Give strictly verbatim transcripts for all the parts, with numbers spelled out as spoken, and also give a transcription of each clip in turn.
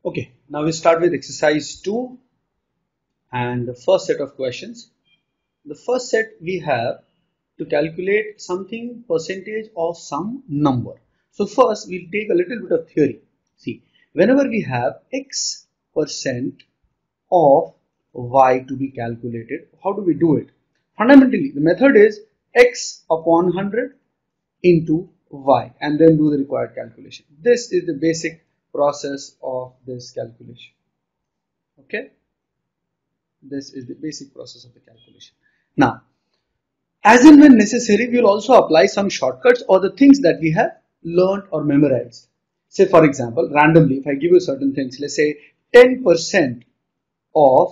Okay, now we start with exercise two and the first set of questions. The first set we have to calculate something percentage of some number. So first we'll take a little bit of theory. See, whenever we have x percent of y to be calculated, how do we do it? Fundamentally, the method is x upon one hundred into y and then do the required calculation. This is the basic process of this calculation. Okay, this is the basic process of the calculation. Now, as and when necessary, we will also apply some shortcuts or the things that we have learned or memorized. Say for example, randomly, if I give you certain things, let's say ten percent of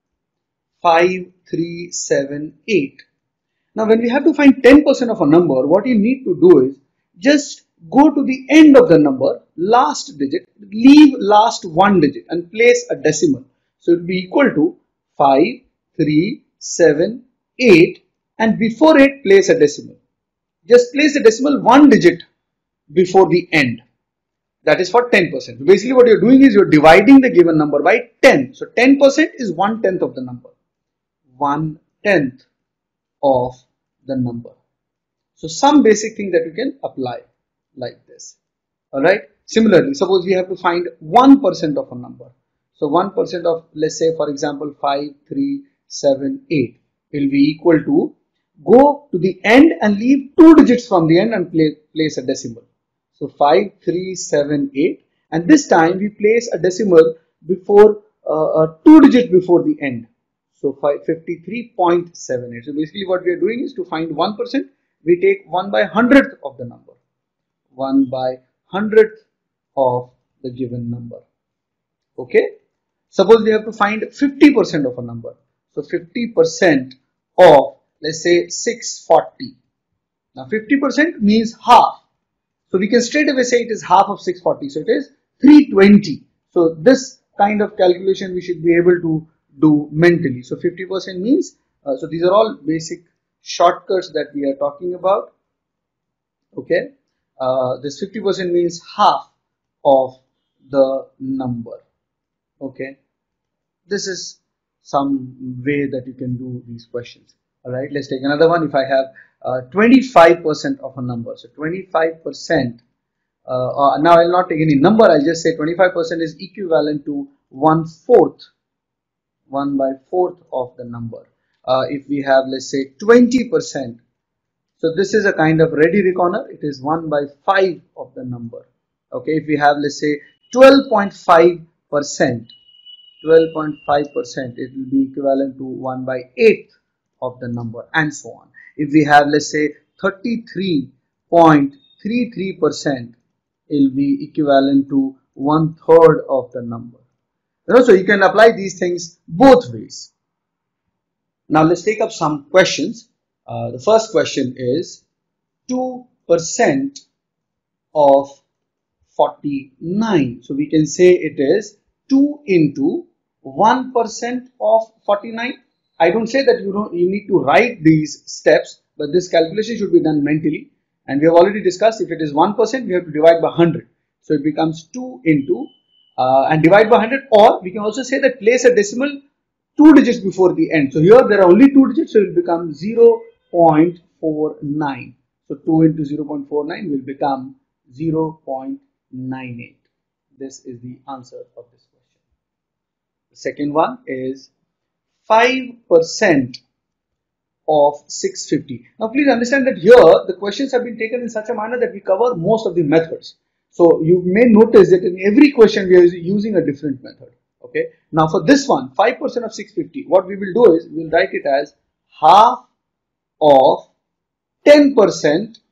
five three seven eight. Now when we have to find ten percent of a number, what you need to do is just go to the end of the number, last digit, leave last one digit and place a decimal. So it will be equal to five three seven eight and before it place a decimal. Just place the decimal one digit before the end. That is for ten percent. Basically what you are doing is you are dividing the given number by ten. So ten percent is one tenth of the number. one tenth of the number. So some basic thing that you can apply like this. Alright. Similarly, suppose we have to find one percent of a number. So one percent of, let's say for example five three seven eight will be equal to, go to the end and leave two digits from the end and place, place a decimal. So five three seven eight, and this time we place a decimal before uh, uh, two digits before the end. So fifty-three point seven eight. So basically what we are doing is to find one percent, we take one by hundredth of the number. one by hundredth of the given number. Okay. Suppose we have to find fifty percent of a number. So fifty percent of, let's say six forty. Now fifty percent means half. So we can straight away say it is half of six forty. So it is three twenty. So this kind of calculation we should be able to do mentally. So fifty percent means, uh, so these are all basic shortcuts that we are talking about. Okay, uh, this fifty percent means half of the number. Okay, this is some way that you can do these questions. All right, let's take another one. If I have uh, twenty-five percent of a number, so twenty-five percent, uh, uh, now I will not take any number, I'll just say twenty-five percent is equivalent to one fourth. one by fourth of the number. Uh, if we have, let's say twenty percent, so this is a kind of ready reckoner, it is one by five of the number. Okay, if we have, let's say twelve point five percent, twelve point five percent, it will be equivalent to one by eighth of the number, and so on. If we have, let's say thirty-three point three three percent, it will be equivalent to one third of the number. You know, so you can apply these things both ways. Now let's take up some questions. Uh, the first question is two percent of forty-nine. So we can say it is two into one percent of forty-nine. I don't say that you don't you need to write these steps, but this calculation should be done mentally. And we have already discussed, if it is one percent, we have to divide by one hundred. So it becomes two into Uh, and divide by one hundred, or we can also say that place a decimal two digits before the end. So here there are only two digits, so it will become zero point four nine. So two into zero point four nine will become zero point nine eight. This is the answer of this question. The second one is five percent of six fifty. Now please understand that here the questions have been taken in such a manner that we cover most of the methods. So you may notice that in every question we are using a different method. Okay. Now for this one, five percent of six fifty, what we will do is we will write it as half of ten percent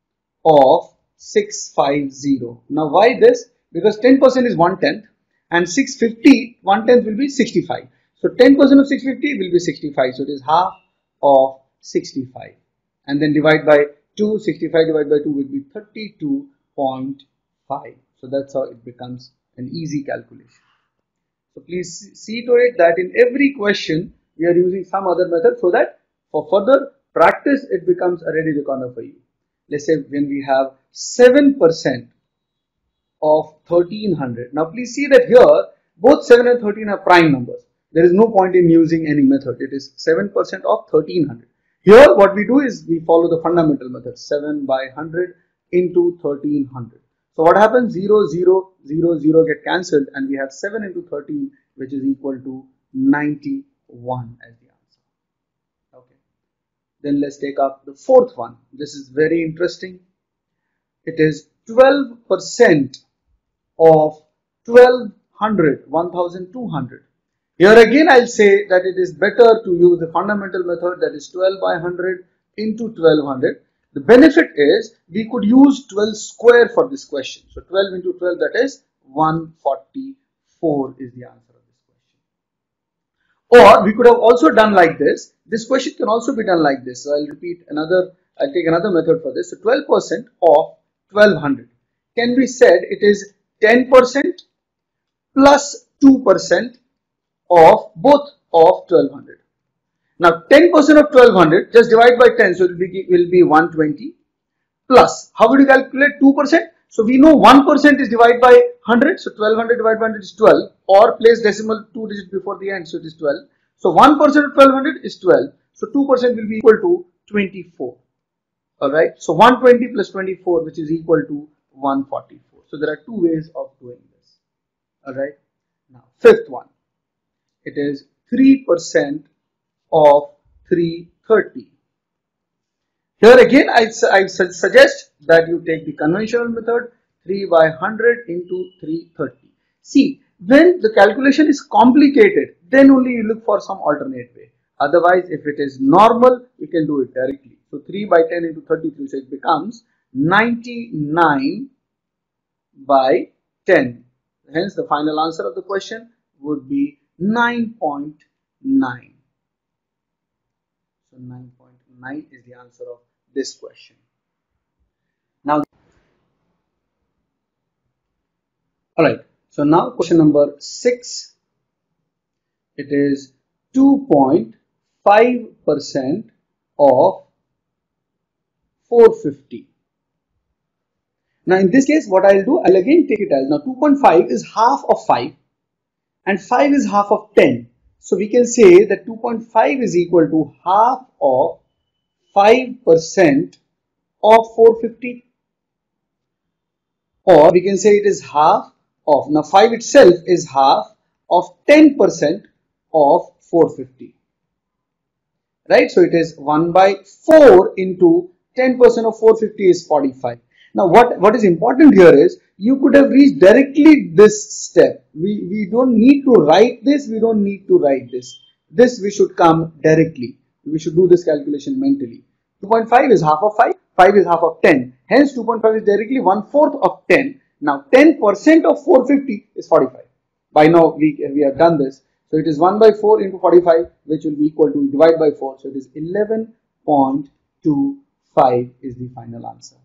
of six fifty. Now why this? Because ten percent is one tenth and six fifty, one tenth will be sixty-five. So ten percent of six fifty will be sixty-five. So it is half of sixty-five. And then divide by two, sixty-five divided by two will be thirty-two point five. So that's how it becomes an easy calculation. So please see to it that in every question we are using some other method so that for further practice it becomes a ready reckoner for you. Let's say when we have seven percent of thirteen hundred. Now please see that here both seven and thirteen are prime numbers. There is no point in using any method. It is seven percent of thirteen hundred. Here what we do is we follow the fundamental method, seven by one hundred into thirteen hundred. So what happens? zero, zero, zero, zero get cancelled, and we have seven into thirteen, which is equal to ninety-one as the answer. Okay. Then let's take up the fourth one. This is very interesting. It is twelve percent of twelve hundred, one thousand two hundred. Here again I'll say that it is better to use the fundamental method, that is twelve by one hundred into twelve hundred. The benefit is we could use twelve square for this question. So twelve into twelve, that is one hundred forty-four is the answer of this question. Or we could have also done like this. This question can also be done like this. So I'll repeat another, I'll take another method for this. So twelve percent of twelve hundred can be said it is ten percent plus two percent of both of twelve hundred. Now ten percent of twelve hundred, just divide by ten, so it will be, will be one hundred twenty, plus, how would you calculate two percent? So we know one percent is divided by one hundred, so twelve hundred divided by one hundred is twelve, or place decimal two digits before the end, so it is twelve. So one percent of twelve hundred is twelve, so two percent will be equal to twenty-four. Alright, so one hundred twenty plus twenty-four, which is equal to one hundred forty-four. So there are two ways of doing this. Alright, now fifth one. It is three percent of three hundred thirty. Here again I, I suggest that you take the conventional method, three by one hundred into three hundred thirty. See, when the calculation is complicated, then only you look for some alternate way. Otherwise, if it is normal, you can do it directly. So three by ten into thirty-three, so it becomes ninety-nine by ten. Hence the final answer of the question would be nine point nine. So nine point nine is the answer of this question. Now, alright, so now question number six. It is two point five percent of four hundred fifty. Now in this case, what I'll do, I'll again take it as, now two point five is half of five and five is half of ten. So we can say that two point five is equal to half of five percent of four hundred fifty. Or we can say it is half of, now five itself is half of ten percent of four hundred fifty. Right? So it is one by four into ten percent of four hundred fifty is forty-five. Now what, what is important here is you could have reached directly this step. We, we don't need to write this, we don't need to write this. This we should come directly. We should do this calculation mentally. two point five is half of five, five is half of ten. Hence two point five is directly one fourth of ten. Now ten percent of four hundred fifty is forty-five. By now we, we have done this. So it is one by four into forty-five, which will be equal to divide by four. So it is eleven point two five is the final answer.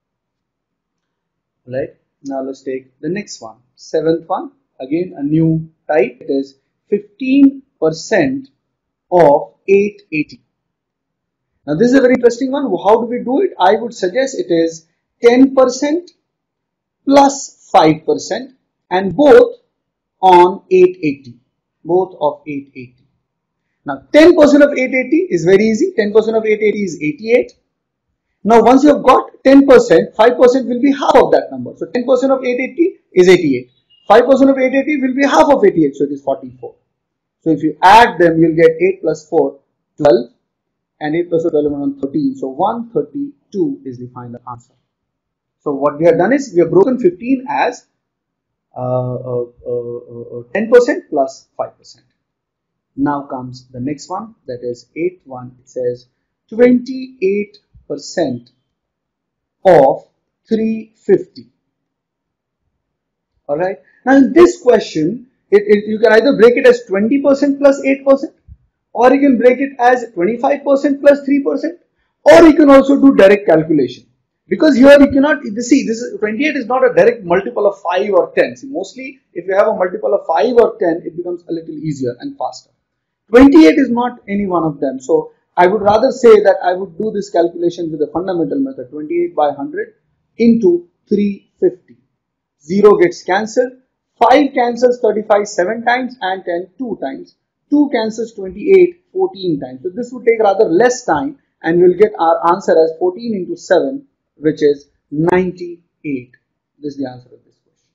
Right? Now let's take the next one. Seventh one. Again a new type. It is fifteen percent of eight hundred eighty. Now this is a very interesting one. How do we do it? I would suggest it is ten percent plus five percent and both on eight hundred eighty. Both of eight hundred eighty. Now ten percent of eight hundred eighty is very easy. ten percent of eight hundred eighty is eighty-eight. Now once you have got ten percent, five percent will be half of that number. So ten percent of eight hundred eighty is eighty-eight. five percent of eight hundred eighty will be half of eighty-eight, so it is forty-four. So if you add them, you'll get eight plus four, twelve, and eight plus twelve, thirteen. So one hundred thirty-two is the final answer. So what we have done is we have broken fifteen as uh, uh, uh, uh, ten percent plus five percent. Now comes the next one, that is eighth one. It says twenty-eight percent of three hundred fifty. Alright. Now in this question, it, it, you can either break it as twenty percent plus eight percent, or you can break it as twenty-five percent plus three percent, or you can also do direct calculation. Because here you cannot, see, this is twenty-eight is not a direct multiple of five or ten. See, mostly if you have a multiple of five or ten, it becomes a little easier and faster. twenty-eight is not any one of them. So I would rather say that I would do this calculation with the fundamental method, twenty-eight by one hundred into three hundred fifty. zero gets cancelled, five cancels thirty-five seven times and ten two times, two cancels twenty-eight fourteen times. So this would take rather less time and we'll get our answer as fourteen into seven, which is ninety-eight. This is the answer of this question.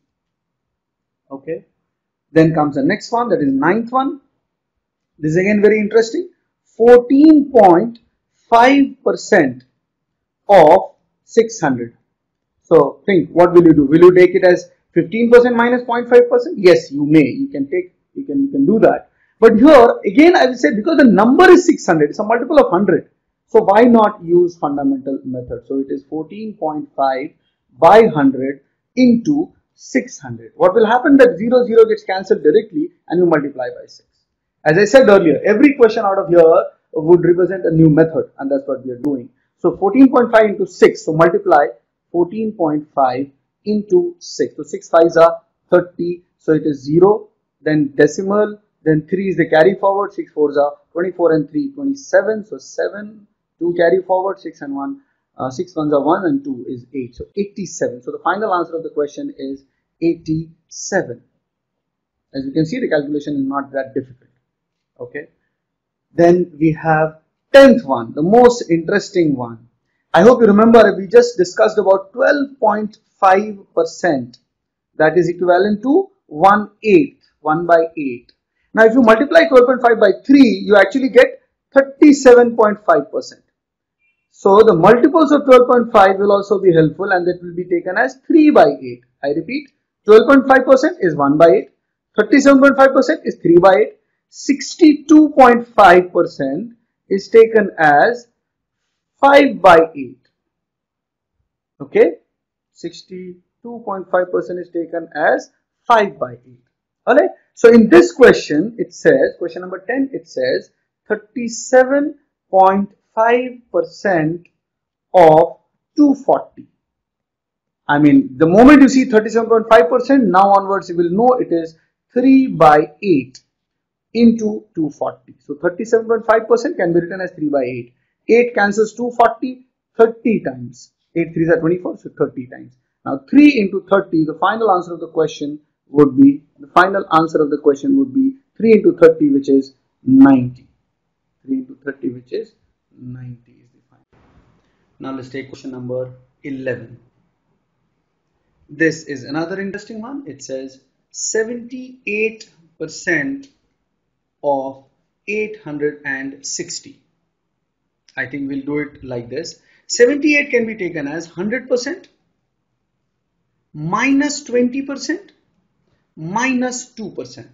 Okay. Then comes the next one, that is ninth one. This is again very interesting. fourteen point five percent of six hundred. So think, what will you do? Will you take it as fifteen percent minus zero point five percent? Yes, you may. You can take, you can, you can do that. But here again I will say, because the number is six hundred, it's a multiple of one hundred. So why not use fundamental method? So it is fourteen point five by one hundred into six hundred. What will happen, that zero zero gets cancelled directly and you multiply by six. As I said earlier, every question out of here would represent a new method, and that's what we are doing. So fourteen point five into six, so multiply fourteen point five into six. So six fives are thirty, so it is zero, then decimal, then three is the carry forward, six fours are twenty-four and three, twenty-seven, so seven, two carry forward, six and one, uh, six ones are one and two is eight, so eighty-seven. So the final answer of the question is eighty-seven. As you can see, the calculation is not that difficult. Okay. Then we have tenth one, the most interesting one. I hope you remember we just discussed about twelve point five percent, that is equivalent to one eighth, one by eight. Now if you multiply twelve point five by three, you actually get thirty-seven point five percent. So the multiples of twelve point five will also be helpful, and that will be taken as three by eight. I repeat, twelve point five percent is one by eight, thirty-seven point five percent is three by eight, sixty-two point five percent is taken as five by eight. Okay, sixty-two point five percent is taken as five by eight. Alright, so in this question it says, question number ten, it says thirty-seven point five percent of two hundred forty. I mean, the moment you see thirty-seven point five percent, now onwards you will know it is three by eight into two hundred forty. So thirty-seven point five percent can be written as three by eight. eight cancels two hundred forty thirty times. eight threes are twenty-four, so thirty times. Now three into thirty, the final answer of the question would be, the final answer of the question would be three into thirty, which is ninety. three into thirty, which is ninety is the final. Now let's take question number eleven. This is another interesting one. It says seventy-eight percent of eight hundred sixty. I think we'll do it like this. seventy-eight can be taken as one hundred percent minus twenty percent minus two percent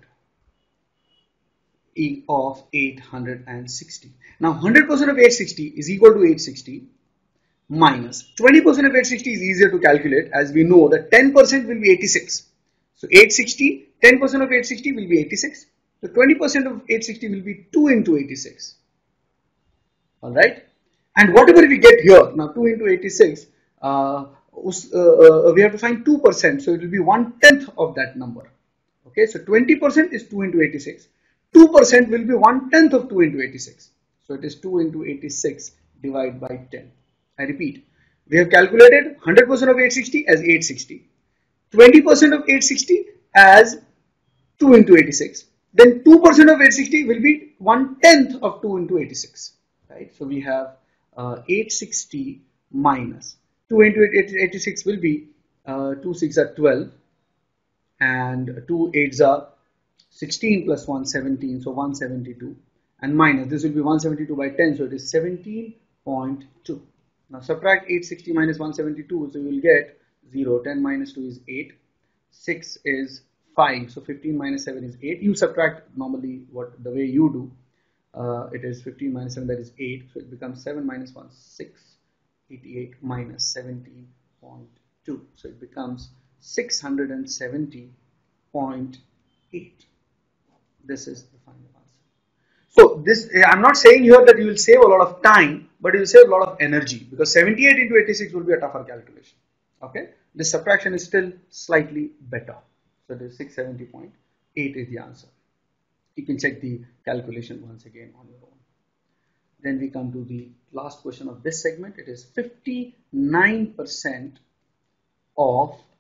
of eight hundred sixty. Now one hundred percent of eight hundred sixty is equal to eight hundred sixty minus twenty percent of eight hundred sixty is easier to calculate, as we know that ten percent will be eighty-six. So eight hundred sixty, ten percent of eight hundred sixty will be eighty-six. So twenty percent of eight hundred sixty will be two into eighty-six. Alright. And whatever we get here, now two into eighty-six, uh, uh, we have to find two percent. So it will be one tenth of that number. Okay. So twenty percent is two into eighty-six. two percent will be one tenth of two into eighty-six. So it is two into eighty-six divided by ten. I repeat, we have calculated one hundred percent of eight hundred sixty as eight hundred sixty. twenty percent of eight hundred sixty as two into eighty-six. Then two percent of eight hundred sixty will be one tenth of two into eighty-six. Right? So we have uh, eight hundred sixty minus two into eighty-six will be uh, two six are twelve and two eights are sixteen plus one seventeen, so one seventy-two, and minus this will be one seventy-two by ten, so it is seventeen point two. Now subtract eight hundred sixty minus one seventy-two, so you will get zero. ten minus two is eight, six is five, so fifteen minus seven is eight. You subtract normally what the way you do. Uh, it is fifteen minus seven, that is eight, so it becomes seven minus one, six, eighty-eight minus seventeen point two, so it becomes six hundred seventy point eight. This is the final answer. So this, I'm not saying here that you will save a lot of time, but you will save a lot of energy, because seventy-eight into eighty-six will be a tougher calculation. Okay, this subtraction is still slightly better, so it is six hundred seventy point eight is the answer. You can check the calculation once again on your own. Then we come to the last question of this segment. It is fifty-nine percent of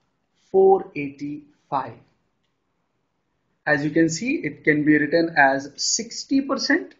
four hundred eighty-five. As you can see, it can be written as sixty percent,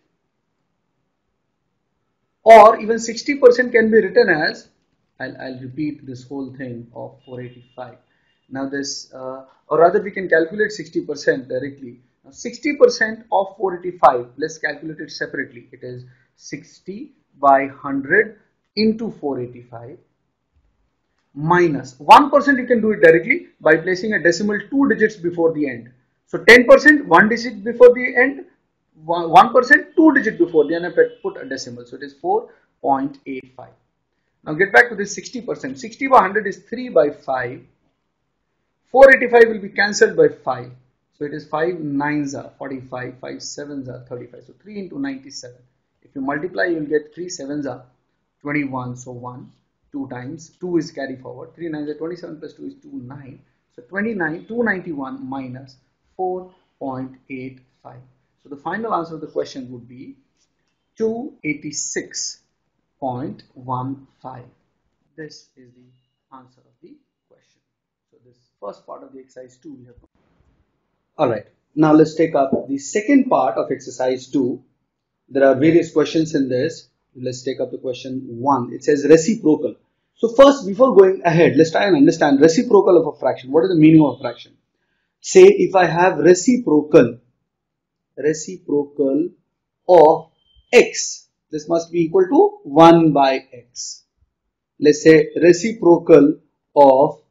or even sixty percent can be written as, I'll, I'll repeat this whole thing of four hundred eighty-five. Now this, uh, or rather we can calculate sixty percent directly. Now sixty percent of four hundred eighty-five, let's calculate it separately. It is sixty by one hundred into four hundred eighty-five minus one percent. You can do it directly by placing a decimal two digits before the end. So ten percent, one digit before the end, one percent, two digit before the end, I put a decimal. So it is four point eight five. Now get back to this sixty percent. sixty by one hundred is three by five. four hundred eighty-five will be cancelled by five. So it is five nines are forty-five, five sevens are thirty-five. So three into ninety-seven. If you multiply, you will get three sevens are twenty-one. So one, two times, two is carry forward. three nines are twenty-seven plus two is two, nine. So twenty-nine, two hundred ninety-one minus four point eight five. So the final answer of the question would be two hundred eighty-six point one five. This is the answer of the question. So this first part of the exercise two we have. Alright, now let's take up the second part of exercise two. There are various questions in this. Let's take up the question one. It says reciprocal. So first, before going ahead, let's try and understand reciprocal of a fraction. What is the meaning of a fraction? Say if I have reciprocal, reciprocal of x, this must be equal to one by x. Let's say reciprocal of,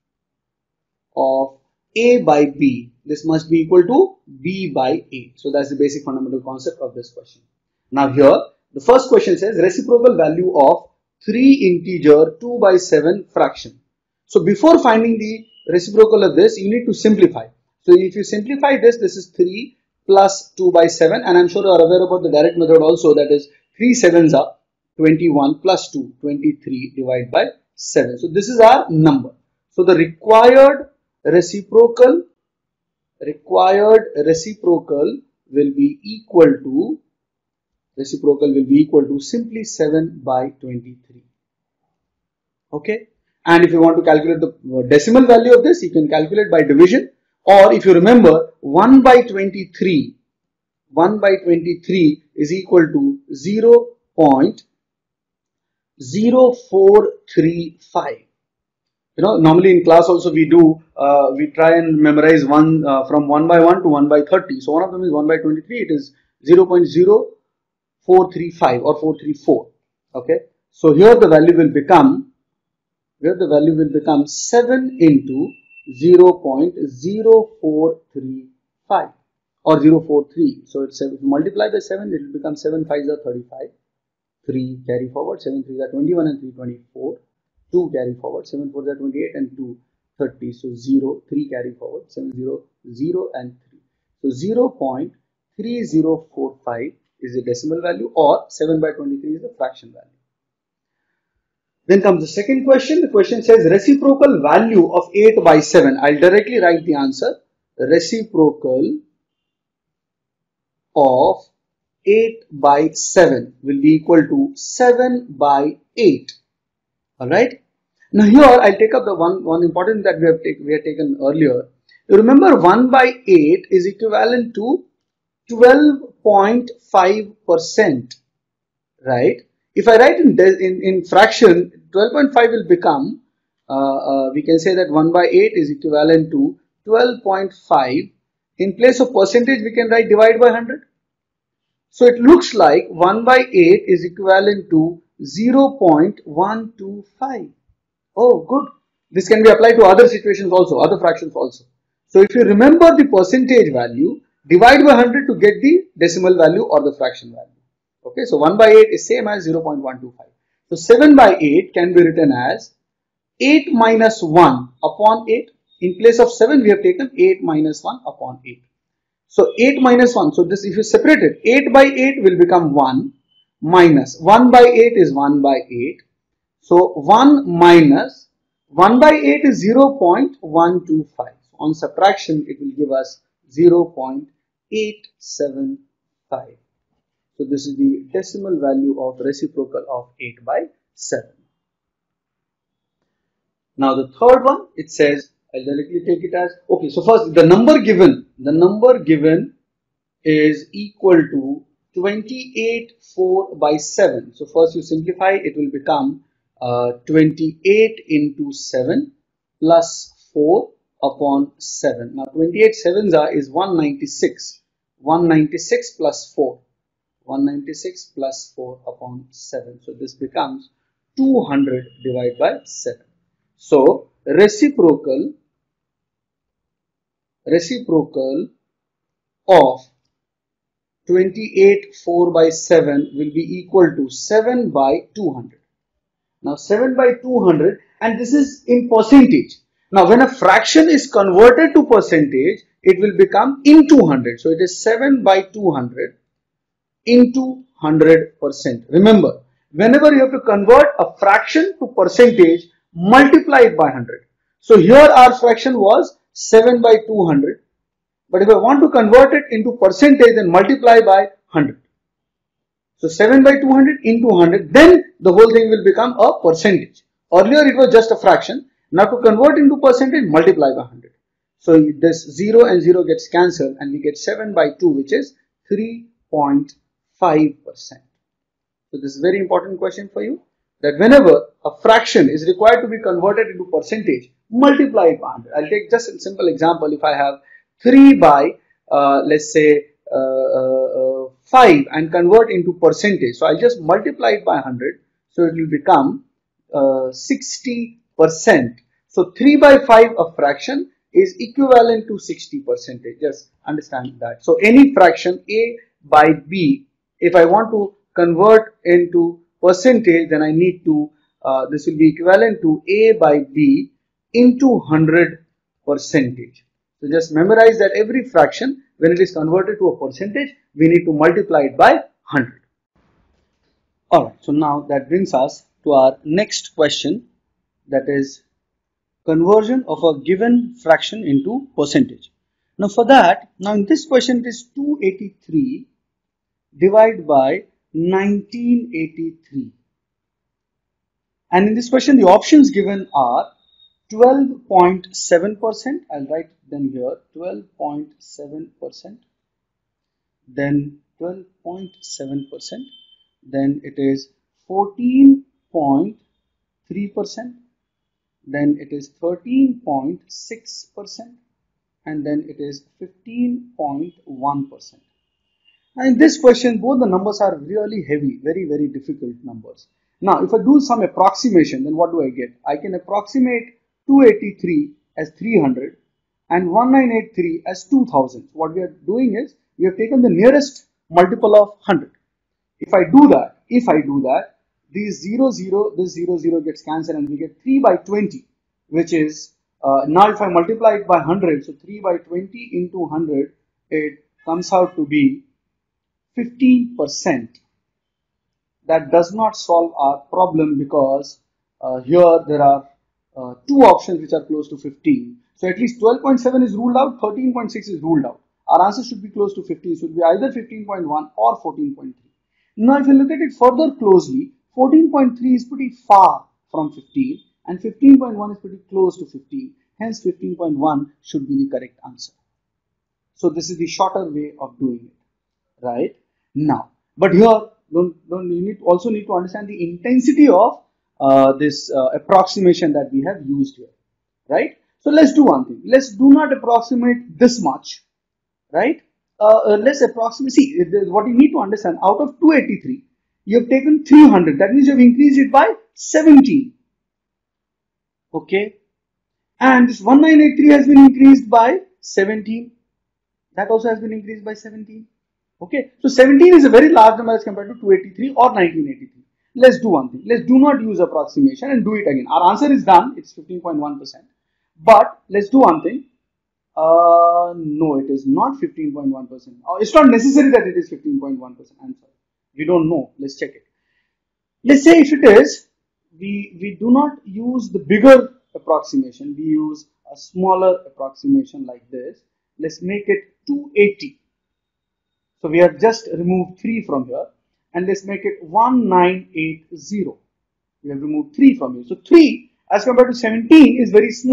of a by b, this must be equal to b by a. So that's the basic fundamental concept of this question. Now here, the first question says reciprocal value of three integer two by seven fraction. So before finding the reciprocal of this, you need to simplify. So if you simplify this, this is three plus two by seven, and I'm sure you are aware about the direct method also, that is three sevens are twenty-one plus two, twenty-three divided by seven. So this is our number. So the required reciprocal, required reciprocal will be equal to, reciprocal will be equal to simply seven by twenty-three. Okay. And if you want to calculate the decimal value of this, you can calculate by division. Or if you remember, one by twenty-three, one by twenty-three is equal to zero point zero four three five. You know, normally in class also we do, uh, we try and memorize one uh, from one by one to one by thirty. So one of them is one by twenty-three, it is zero point zero four three five or four three four. Okay. So here the value will become, here the value will become seven into zero point zero four three five or zero point four three. So it's if you multiply by seven, it will become seven fives are thirty-five, three carry forward, seven threes are twenty-one and three twenty-four, two carry forward, seven fours are twenty-eight and two thirty. So zero, three carry forward, seven zero, zero and three. So zero point three zero four five is the decimal value, or seven by twenty-three is the fraction value. Then comes the second question. The question says reciprocal value of eight by seven. I'll directly write the answer. Reciprocal of eight by seven will be equal to seven by eight. Alright. Now here I'll take up the one, one important that we have, take, we have taken earlier. You remember one by eight is equivalent to twelve point five percent. Right. If I write in, in, in fraction, twelve point five will become, uh, uh, we can say that one by eight is equivalent to twelve point five. In place of percentage, we can write divide by one hundred. So it looks like one by eight is equivalent to zero point one two five. Oh, good. This can be applied to other situations also, other fractions also. So if you remember the percentage value, divide by one hundred to get the decimal value or the fraction value. Okay, so one by eight is same as zero point one two five. So seven by eight can be written as eight minus one upon eight. In place of seven, we have taken eight minus one upon eight. So eight minus one. So this, if you separate it, eight by eight will become one minus one by eight is one by eight. So one minus one by eight is zero point one two five. So on subtraction, it will give us zero point eight seven five. So this is the decimal value of reciprocal of eight by seven. Now the third one, it says I'll directly take it as, okay, so first the number given, the number given is equal to twenty-eight four by seven. So first you simplify, it will become uh, twenty-eight into seven plus four upon seven. Now twenty-eight sevens are is one ninety-six. one ninety-six plus four. one ninety-six plus four upon seven. So this becomes two hundred divided by seven. So reciprocal reciprocal of twenty-eight four by seven will be equal to seven by two hundred. Now seven by two hundred, and this is in percentage. Now when a fraction is converted to percentage, it will become in two hundred. So it is seven by two hundred into one hundred percent. Remember, whenever you have to convert a fraction to percentage, multiply it by one hundred. So here our fraction was seven by two hundred. But if I want to convert it into percentage, then multiply by one hundred. So seven by two hundred into one hundred, then the whole thing will become a percentage. Earlier it was just a fraction. Now to convert into percentage, multiply by one hundred. So this zero and zero gets cancelled and we get seven by two, which is three point five percent. So this is a very important question for you, that whenever a fraction is required to be converted into percentage, multiply it by one hundred. I'll take just a simple example. If I have three by uh, let's say uh, uh, five and convert into percentage, so I'll just multiply it by one hundred, so it will become uh, sixty percent. So three by five, a fraction, is equivalent to sixty percent. Just understand that. So any fraction A by B, if I want to convert into percentage, then I need to uh, this will be equivalent to A by B into one hundred percentage. So just memorize that every fraction, when it is converted to a percentage, we need to multiply it by one hundred. Alright, so now that brings us to our next question, that is conversion of a given fraction into percentage. Now for that, now in this question it is two hundred eighty-three divided by nineteen eighty-three. And in this question the options given are twelve point seven percent, I'll write them here, twelve point seven percent, then twelve point seven percent, then it is fourteen point three percent, then it is thirteen point six percent, and then it is fifteen point one percent. And in this question, both the numbers are really heavy, very, very difficult numbers. Now, if I do some approximation, then what do I get? I can approximate two hundred eighty-three as three hundred and one thousand nine hundred eighty-three as two thousand. What we are doing is, we have taken the nearest multiple of one hundred. If I do that, if I do that, these zero, zero, this zero, zero gets cancelled and we get three by twenty, which is, uh, now if I multiply it by one hundred, so three by twenty into one hundred, it comes out to be fifteen percent. That does not solve our problem because uh, here there are uh, two options which are close to fifteen. So at least twelve point seven is ruled out, thirteen point six is ruled out. Our answer should be close to fifteen. It should be either fifteen point one or fourteen point three. Now if you look at it further closely, fourteen point three is pretty far from fifteen and fifteen point one is pretty close to fifteen. Hence fifteen point one should be the correct answer. So this is the shorter way of doing it, right? Now, but here don't, don't you need also need to understand the intensity of uh, this uh, approximation that we have used here, right? So let's do one thing. Let's do not approximate this much, right? Uh, uh, let's approximate. See, what you need to understand, out of two hundred eighty-three, you have taken three hundred. That means you have increased it by seventeen. Okay. And this one thousand nine hundred eighty-three has been increased by seventeen. That also has been increased by seventeen. Okay. So seventeen is a very large number as compared to two hundred eighty-three or nineteen eighty-three. Let's do one thing. Let's do not use approximation and do it again. Our answer is done. It's fifteen point one percent. But let's do one thing. Uh, no, it is not fifteen point one percent. Oh, it's not necessary that it is fifteen point one percent answer. We don't know. Let's check it. Let's say if it is, we, we do not use the bigger approximation. We use a smaller approximation like this. Let's make it two hundred eighty. So we have just removed three from here. And let's make it one thousand nine hundred eighty. We have removed three from here. So three as compared to seventeen is very small.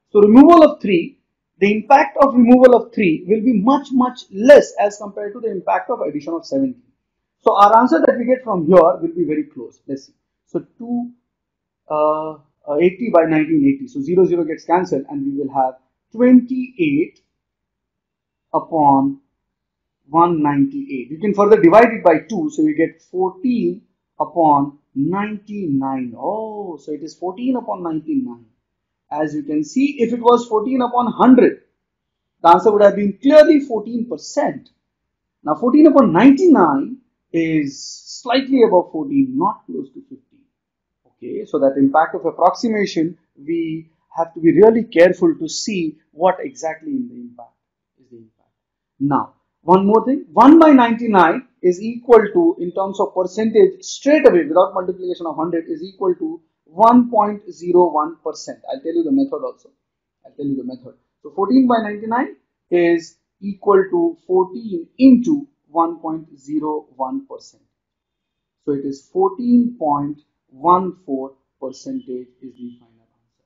So removal of three, the impact of removal of three will be much much less as compared to the impact of addition of seventeen. So our answer that we get from here will be very close. Let's see. So two uh, eighty by nineteen eighty. So zero zero gets cancelled and we will have twenty-eight upon one hundred ninety-eight. You can further divide it by two, so you get fourteen upon ninety-nine. Oh, so it is fourteen upon ninety-nine. As you can see, if it was fourteen upon one hundred, the answer would have been clearly fourteen percent. Now fourteen upon ninety-nine is slightly above fourteen, not close to fifteen. Okay, so that impact of approximation, we have to be really careful to see what exactly in the impact is the impact. Now, one more thing, one by ninety-nine is equal to, in terms of percentage, straight away without multiplication of one hundred, is equal to one point zero one percent. I'll tell you the method also. I'll tell you the method. So fourteen by ninety-nine is equal to fourteen into one point zero one percent. So it is fourteen point one four percentage is the final answer.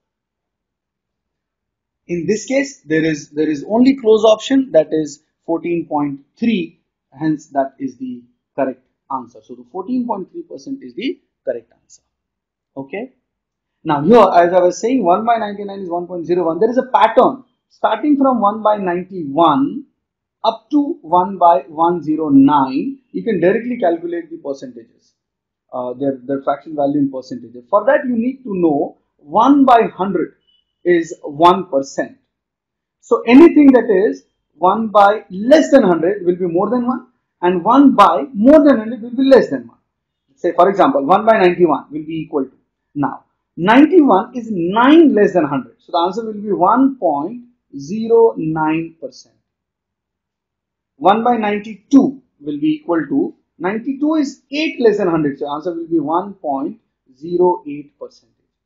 In this case, there is there is only close option, that is fourteen point three, hence that is the correct answer. So the fourteen point three percent is the correct answer. Okay. Now here, as I was saying, one by ninety-nine is one point zero one. There is a pattern starting from one by ninety-one up to one by one hundred nine. You can directly calculate the percentages, uh, their, their fraction value in percentages. For that, you need to know one by one hundred is one percent. So anything that is one by less than one hundred will be more than one, and one by more than one hundred will be less than one. Say for example, one by ninety-one will be equal to, now ninety-one is nine less than one hundred, so the answer will be one point zero nine percent. one by ninety-two will be equal to, ninety-two is eight less than one hundred, so the answer will be one point zero eight percent.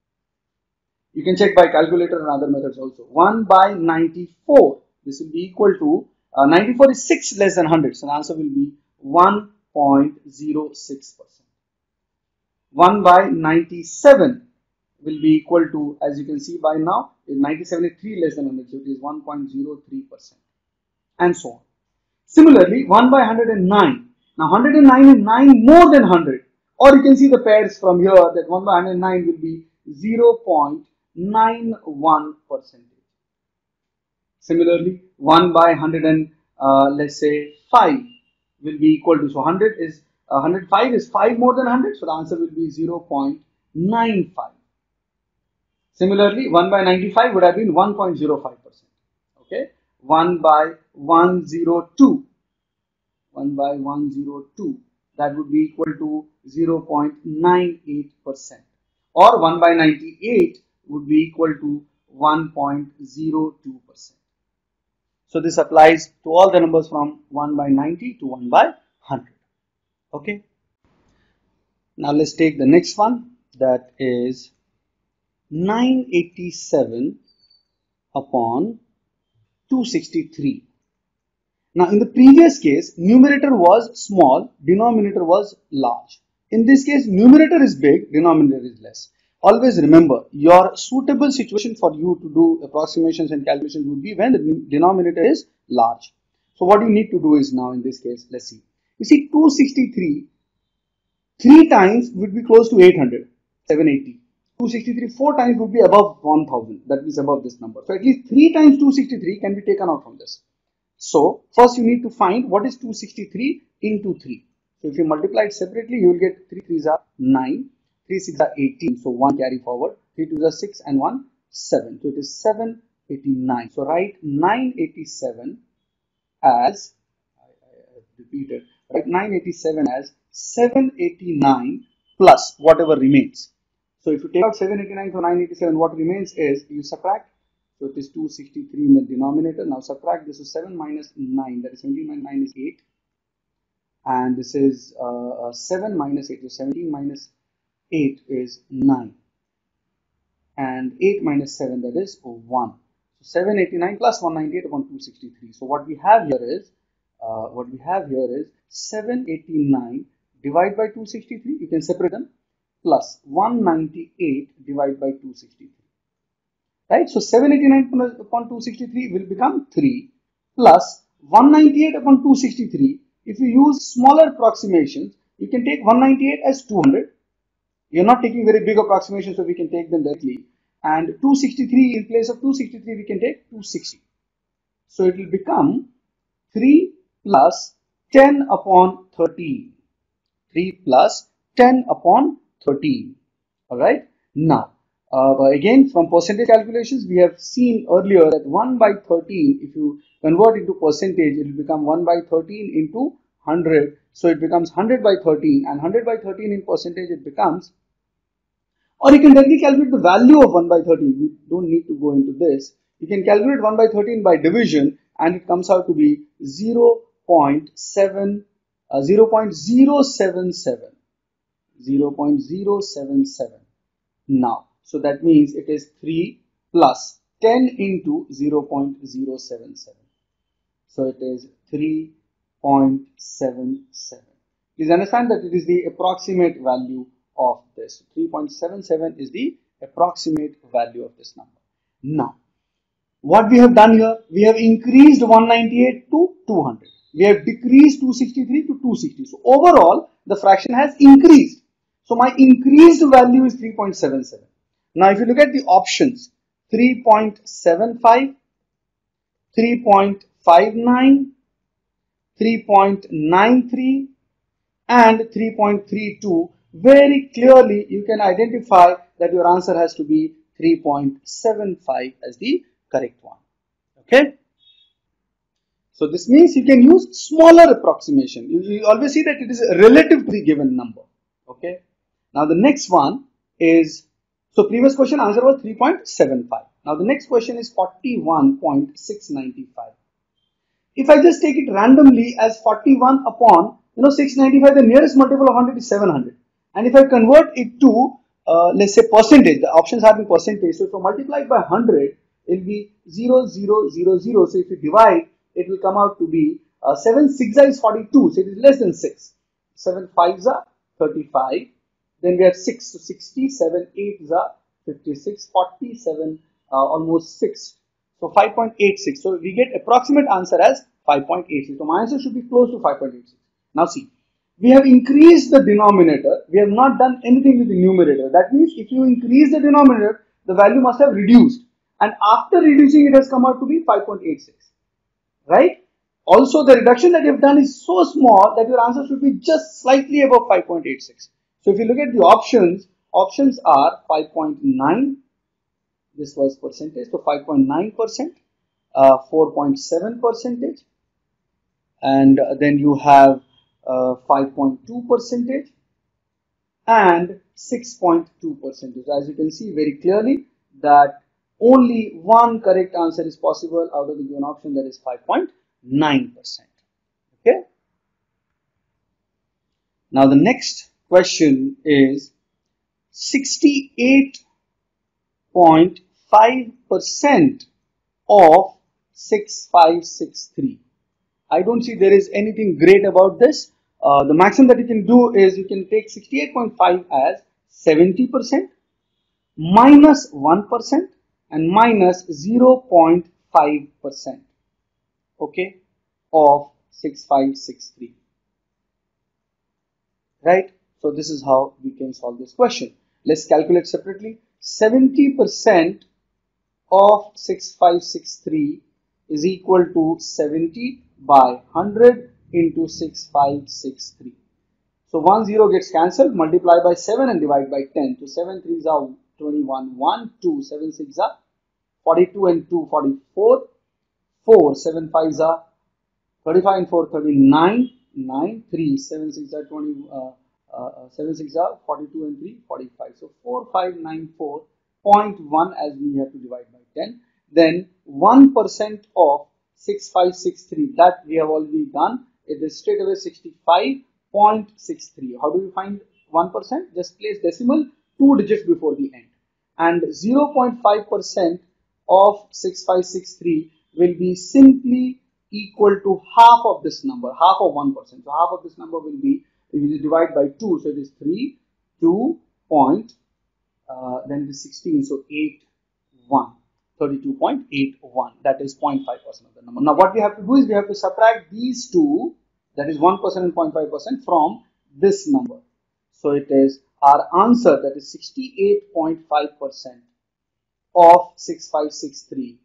You can check by calculator and other methods also. one by ninety-four, this will be equal to, uh, ninety-four is six less than one hundred, so the answer will be one point zero six percent. one by ninety-seven will be equal to, as you can see by now, ninety-seven is three less than one hundred, so it is one point zero three percent, and so on. Similarly, one by one hundred nine. Now one hundred nine is nine more than one hundred, or you can see the pairs from here, that one by one hundred nine will be zero point nine one percent. Similarly, one by one hundred and uh, let's say five will be equal to, so one hundred is uh, one hundred five is five more than one hundred, so the answer will be zero point nine five. Similarly, one by ninety-five would have been one point zero five percent. Okay, one by one hundred two, one by one hundred two, that would be equal to zero point nine eight percent, or one by ninety-eight would be equal to one point zero two percent. So this applies to all the numbers from one by ninety to one by one hundred. Okay. Now let's take the next one, that is nine hundred eighty-seven upon two hundred sixty-three. Now in the previous case, numerator was small, denominator was large. In this case, numerator is big, denominator is less. Always remember, your suitable situation for you to do approximations and calculations would be when the denominator is large. So what you need to do is, now in this case, let's see. You see, two hundred sixty-three, three times would be close to eight hundred, seven hundred eighty. two hundred sixty-three, four times would be above one thousand, that is above this number. So at least three times two hundred sixty-three can be taken out from this. So first you need to find what is two hundred sixty-three into three. So if you multiply it separately, you will get three threes are nine, three six are eighteen, so one carry forward, three twos are six and one seven. So it is seven hundred eighty-nine. So write nine hundred eighty-seven as, I, I repeated, write nine hundred eighty-seven as seven hundred eighty-nine plus whatever remains. So if you take out seven hundred eighty-nine from nine hundred eighty-seven, what remains is you subtract. So it is two hundred sixty-three in the denominator. Now subtract this is seven minus nine, that is seventeen minus nine is eight. And this is uh, seven minus eight, so seventeen minus eight is nine. And eight minus seven, that is one. So seven hundred eighty-nine plus one hundred ninety-eight upon two hundred sixty-three. So what we have here is, uh, what we have here is seven hundred eighty-nine divided by two hundred sixty-three, you can separate them, plus one hundred ninety-eight divided by two hundred sixty-three. right? So seven eighty-nine upon two sixty-three will become three plus one ninety-eight upon two sixty-three. If you use smaller approximations, you can take one ninety-eight as two hundred. You're not taking very big approximations, so we can take them directly. And two sixty-three, in place of two sixty-three, we can take two sixty. So it will become three plus ten upon thirteen. three plus ten upon thirteen. Alright. Now, uh, again, from percentage calculations, we have seen earlier that one by thirteen, if you convert into percentage, it will become one by thirteen into one hundred. So it becomes one hundred by thirteen, and one hundred by thirteen in percentage it becomes, or you can directly calculate the value of one by thirteen. We don't need to go into this. You can calculate one by thirteen by division, and it comes out to be zero point seven, uh, zero point zero seven seven. zero point zero seven seven. Now, so that means it is three plus ten into zero point zero seven seven. So it is three point seven seven. Please understand that it is the approximate value of this. three point seven seven is the approximate value of this number. Now, what we have done here, we have increased one ninety-eight to two hundred. We have decreased two sixty-three to two sixty. So overall, the fraction has increased. So my increased value is three point seven seven. Now if you look at the options, three point seven five, three point five nine, three point nine three and three point three two, very clearly you can identify that your answer has to be three point seven five as the correct one. Okay. So this means you can use smaller approximation. You, you always see that it is relative to the given number. Okay. Now the next one is, so previous question answer was three point seven five. Now the next question is forty-one point six nine five. If I just take it randomly as forty-one upon, you know, six ninety-five, the nearest multiple of one hundred is seven hundred. And if I convert it to, uh, let's say percentage, the options have in percentage. So if I multiply it by one hundred, it will be zero zero zero zero. So if you divide, it will come out to be uh, seven six is forty-two. So it is less than six. seven fives are thirty-five. Then we have six, so sixty, seven eights are fifty-six, forty-seven, uh, almost six. So five point eight six. So we get approximate answer as five point eight six. So my answer should be close to five point eight six. Now see, we have increased the denominator. We have not done anything with the numerator. That means if you increase the denominator, the value must have reduced. And after reducing, it has come out to be five point eight six. Right? Also, the reduction that you have done is so small that your answer should be just slightly above five point eight six. So if you look at the options, options are five point nine. This was percentage, so five point nine percent, uh, four point seven percentage, and then you have uh, five point two percentage and six point two percentage. As you can see very clearly that only one correct answer is possible out of the given option, that is five point nine percent. Okay. Now the next question is sixty-eight point five percent of six five six three. I don't see there is anything great about this. Uh, the maximum that you can do is you can take sixty-eight point five as seventy percent minus one percent and minus zero point five percent, okay, of six five six three. Right? So this is how we can solve this question. Let's calculate separately. seventy percent of six five six three is equal to seventy by one hundred into six five six three. So one zero gets cancelled, multiply by seven and divide by ten. So seven threes are twenty-one, one, two, seven six are forty-two and two, forty-four, four, seven fives are thirty-five and four, thirty-nine, nine, three, seven six are twenty, uh, uh, seven six are forty-two and three, forty-five. So four five nine four point one as we have to divide by ten. Then one percent of six five six three, that we have already done. It is straight away sixty-five point six three. How do you find one percent? Just place decimal two digits before the end. And zero point five percent of six five six three will be simply equal to half of this number, half of one percent. So half of this number will be, if you divide by two, so it is three, two point, uh, then it is sixteen, so eight, one. thirty-two point eight one. That is zero point five percent of the number. Now what we have to do is we have to subtract these two, that is one percent and zero point five percent, from this number. So it is our answer, that is sixty-eight point five percent of six five six three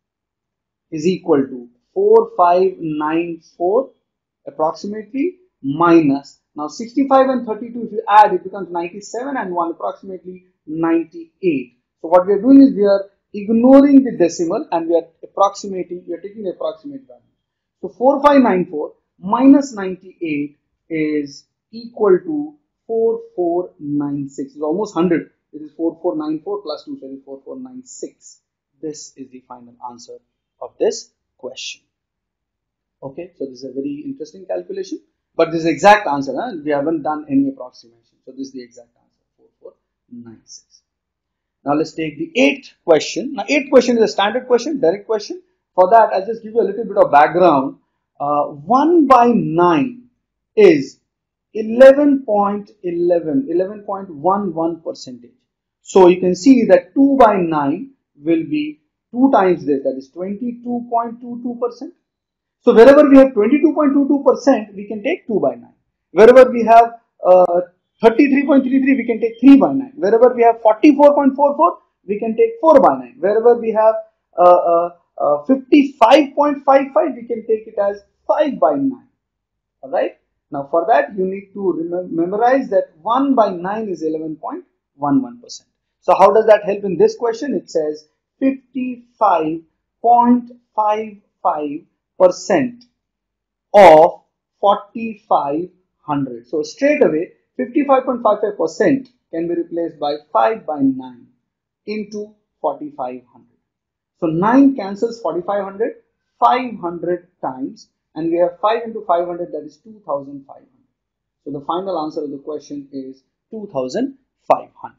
is equal to four five nine four approximately minus, now sixty-five and thirty-two, if you add, it becomes ninety-seven, and one approximately ninety-eight. So what we are doing is we are ignoring the decimal and we are approximating, we are taking the approximate value. So four five nine four minus ninety-eight is equal to four four nine six. It's almost one hundred. It is four four nine four plus two, so it is four four nine six. This is the final answer of this question. Okay, so this is a very interesting calculation, but this is the exact answer. Huh? We haven't done any approximation. So this is the exact answer, four four nine six. Now let's take the eighth question. Now eighth question is a standard question, direct question. For that, I'll just give you a little bit of background. Uh, one by nine is eleven point one one, eleven point one one percentage. So you can see that two by nine will be two times this, that is twenty-two point two two percent. So wherever we have twenty-two point two two percent, we can take two by nine. Wherever we have uh, thirty-three point three three, we can take three by nine. Wherever we have forty-four point four four, we can take four by nine. Wherever we have uh, uh, uh, fifty-five point five five, we can take it as five by nine. Alright. Now for that, you need to memorize that one by nine is eleven point one one percent. So how does that help in this question? It says fifty-five point five five percent of forty-five hundred. So straight away, fifty-five point five five percent can be replaced by five by nine into forty-five hundred. So nine cancels forty-five hundred, five hundred times, and we have five into five hundred, that is two thousand five hundred. So the final answer of the question is two thousand five hundred.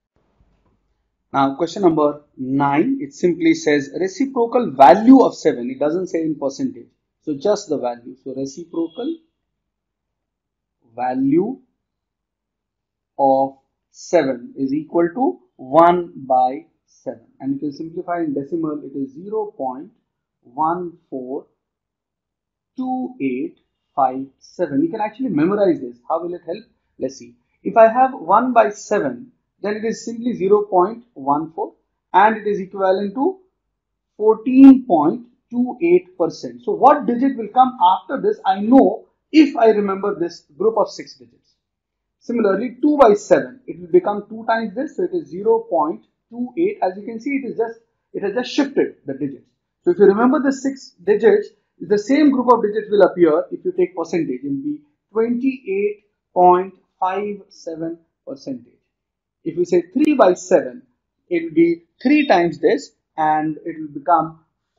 Now question number nine, it simply says reciprocal value of seven. It doesn't say in percentage. So just the value. So reciprocal value of seven is equal to one by seven. And you can simplify in decimal, it is zero point one four two eight five seven. You can actually memorize this. How will it help? Let's see. If I have one by seven, then it is simply zero point one four and it is equivalent to fourteen point two eight percent. So what digit will come after this? I know if I remember this group of six digits. Similarly, two by seven, it will become two times this, so it is zero point two eight. As you can see, it is just it has just shifted the digits. So if you remember the six digits, the same group of digits will appear if you take percentage. It will be twenty-eight point five seven percent. If we say three by seven, it will be three times this and it will become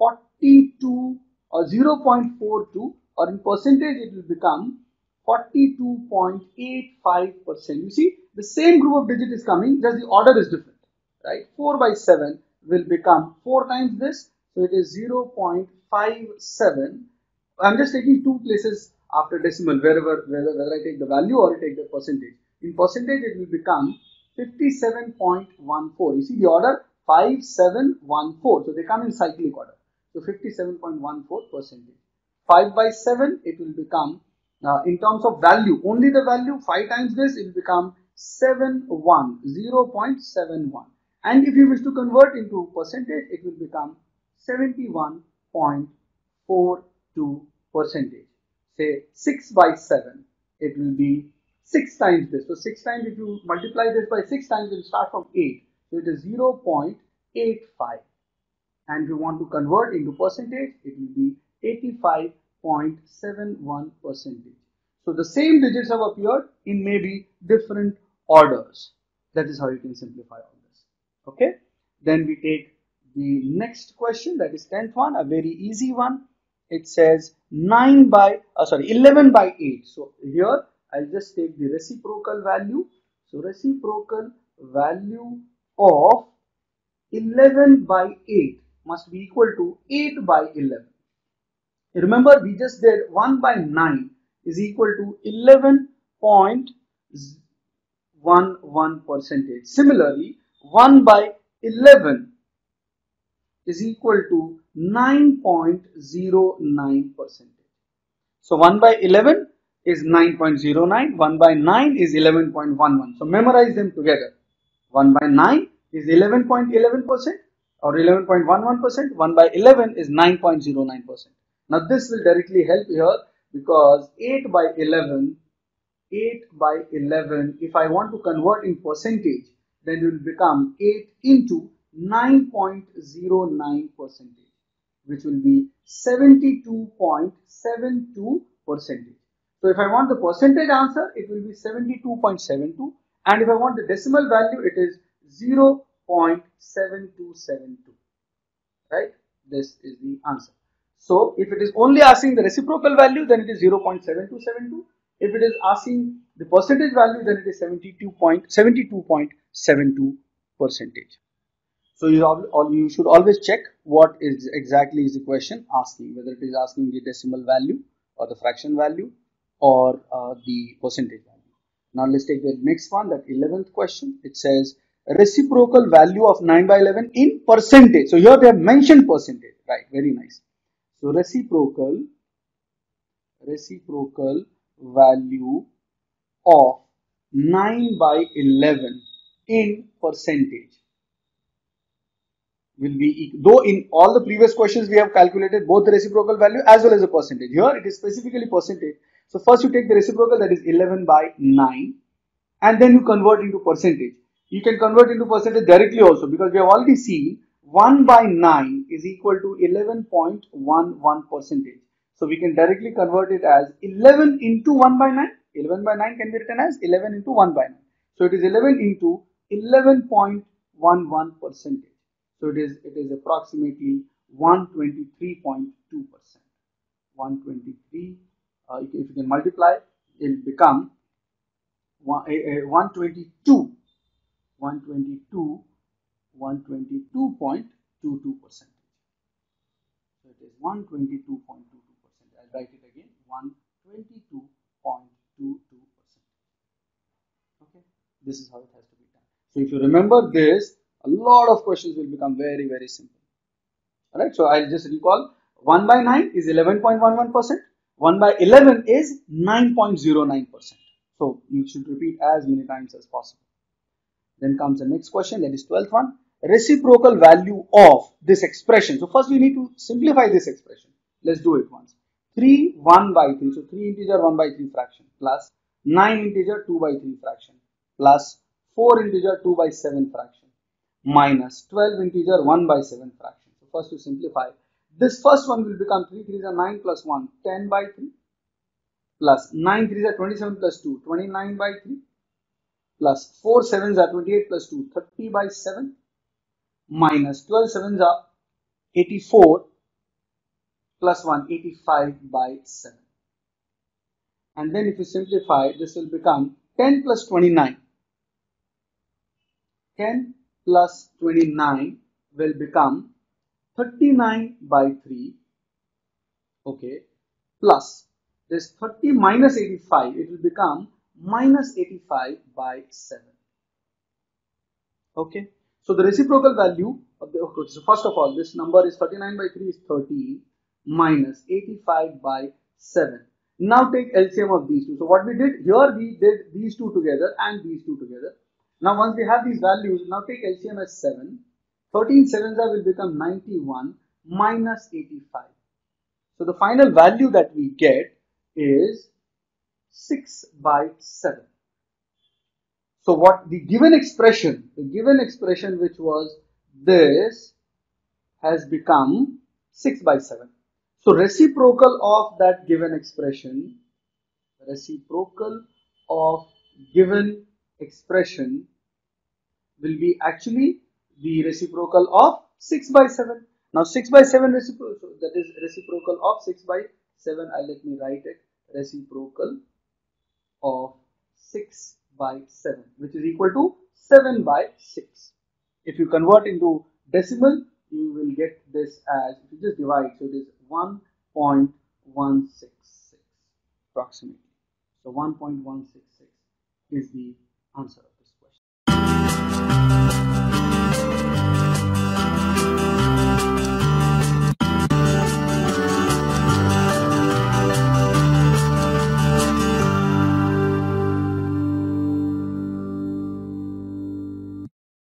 forty-two or zero point four two, or in percentage it will become forty-two point eight five percent. You see, the same group of digit is coming, just the order is different, right? four by seven will become four times this, so it is zero point five seven. I'm just taking two places after decimal, wherever whether, whether I take the value or I take the percentage. In percentage, it will become fifty-seven point one four. You see the order five seven one four. So they come in cyclic order. So fifty-seven point one four percentage. five by seven, it will become, uh, in terms of value, only the value, five times this, it will become seventy-one, zero point seven one. And if you wish to convert into percentage, it will become seventy-one point four two percentage. Say six by seven, it will be six times this. So six times, if you multiply this by six times, it will start from eight. So it is zero point eight five. And if you want to convert into percentage, it will be eighty-five point seven one percentage. So the same digits have appeared in maybe different orders. That is how you can simplify all this. Okay. Then we take the next question, that is tenth one, a very easy one. It says nine by, uh, sorry, eleven by eight. So here I'll just take the reciprocal value. So reciprocal value of eleven by eight must be equal to eight by eleven. Remember, we just did one by nine is equal to eleven point one one percentage. Similarly, one by eleven is equal to nine point zero nine percent. So one by eleven is nine point zero nine, one by nine is eleven point one one. So memorize them together. one by nine is eleven point one one percent or eleven point one one percent, one by eleven is nine point zero nine percent. Now this will directly help here because eight by eleven, eight by eleven, if I want to convert in percentage, then it will become eight into nine point zero nine percentage, which will be seventy-two point seven two percentage. So if I want the percentage answer, it will be seventy-two point seven two, and if I want the decimal value, it is zero point seven two seven two, right? This is the answer. So if it is only asking the reciprocal value, then it is zero point seven two seven two. If it is asking the percentage value, then it is seventy-two point seven two percentage. So you, all, you should always check what is exactly is the question asking, whether it is asking the decimal value or the fraction value or uh, the percentage value. Now let's take the next one, that eleventh question. It says reciprocal value of nine by eleven in percentage. So here they have mentioned percentage, right? Very nice. So reciprocal, reciprocal value of nine by eleven in percentage will be, though in all the previous questions we have calculated both the reciprocal value as well as the percentage. Here it is specifically percentage. So first you take the reciprocal, that is eleven by nine, and then you convert into percentage. You can convert into percentage directly also, because we have already seen one by nine is equal to eleven point one one percentage. So we can directly convert it as eleven into one by nine. eleven by nine can be written as eleven into one by nine. So it is eleven into eleven point one one percentage. So it is it is approximately one hundred twenty-three point two percent. one hundred twenty-three, uh, if you can multiply, it will become one hundred twenty-two, one hundred twenty-two, one hundred twenty-two point two two percent. So it is one hundred twenty-two point two two percent. I'll write it again, one hundred twenty-two point two two percent. Okay, this is how it has to be done. So if you remember this, a lot of questions will become very, very simple. Alright, so I'll just recall, one by nine is eleven point one one percent, one by eleven is nine point zero nine percent. So you should repeat as many times as possible. Then comes the next question, that is twelfth one, reciprocal value of this expression. So first we need to simplify this expression. Let's do it once. three, one by three, so three integer one by three fraction, plus nine integer two by three fraction, plus four integer two by seven fraction, minus twelve integer one by seven fraction. So first to simplify, this first one will become three threes are nine plus one, ten by three, plus nine threes are twenty-seven plus two, twenty-nine by three, plus four sevens are twenty-eight plus two, thirty by seven, minus twelve sevens are eighty-four, plus one, eighty-five by seven. And then if you simplify, this will become ten plus twenty-nine. ten plus twenty-nine will become thirty-nine by three. Okay, plus this thirty minus eighty-five, it will become minus eighty-five by seven. Okay, so the reciprocal value of the, okay, so first of all, this number is thirty-nine by three is thirteen minus eighty-five by seven. Now take L C M of these two. So what we did here, we did these two together and these two together. Now once we have these values, now take L C M as seven. thirteen sevens will become ninety-one minus eighty-five. So the final value that we get is six by seven. So what the given expression, the given expression which was this has become six by seven. So reciprocal of that given expression, reciprocal of given expression will be actually the reciprocal of six by seven. Now six by seven reciprocal, so that is reciprocal of six by seven. I let me write it, reciprocal of six by seven, which is equal to seven by six. If you convert into decimal, you will get this as, if you just divide, so it is one point one six six approximately. So one point one six six is the answer.